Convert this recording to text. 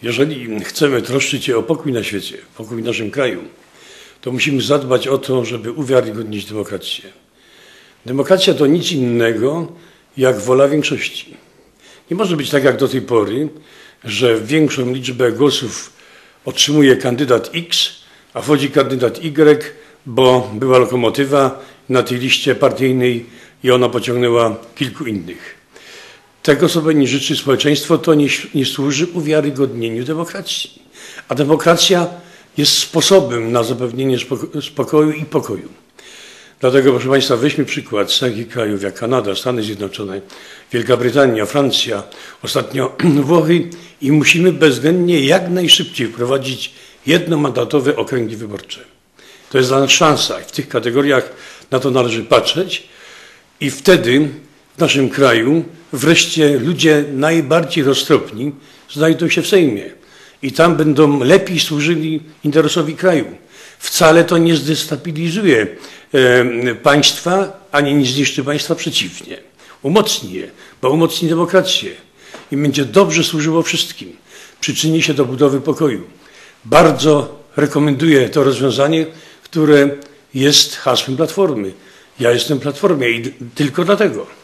Jeżeli chcemy troszczyć się o pokój na świecie, pokój w naszym kraju, to musimy zadbać o to, żeby uwiarygodnić demokrację. Demokracja to nic innego jak wola większości. Nie może być tak jak do tej pory, że większą liczbę głosów otrzymuje kandydat X, a wchodzi kandydat Y, bo była lokomotywa na tej liście partyjnej i ona pociągnęła kilku innych. Tego sobie nie życzy społeczeństwo, to nie służy uwiarygodnieniu demokracji. A demokracja jest sposobem na zapewnienie spokoju i pokoju. Dlatego, proszę Państwa, weźmy przykład z takich krajów jak Kanada, Stany Zjednoczone, Wielka Brytania, Francja, ostatnio Włochy i musimy bezwzględnie jak najszybciej wprowadzić jednomandatowe okręgi wyborcze. To jest dla nas szansa i w tych kategoriach na to należy patrzeć i wtedy w naszym kraju wreszcie ludzie najbardziej roztropni znajdą się w Sejmie i tam będą lepiej służyli interesowi kraju. Wcale to nie zdestabilizuje państwa, ani nie zniszczy państwa, przeciwnie. Umocni je, bo umocni demokrację i będzie dobrze służyło wszystkim. Przyczyni się do budowy pokoju. Bardzo rekomenduję to rozwiązanie, które jest hasłem Platformy. Ja jestem w Platformie i tylko dlatego.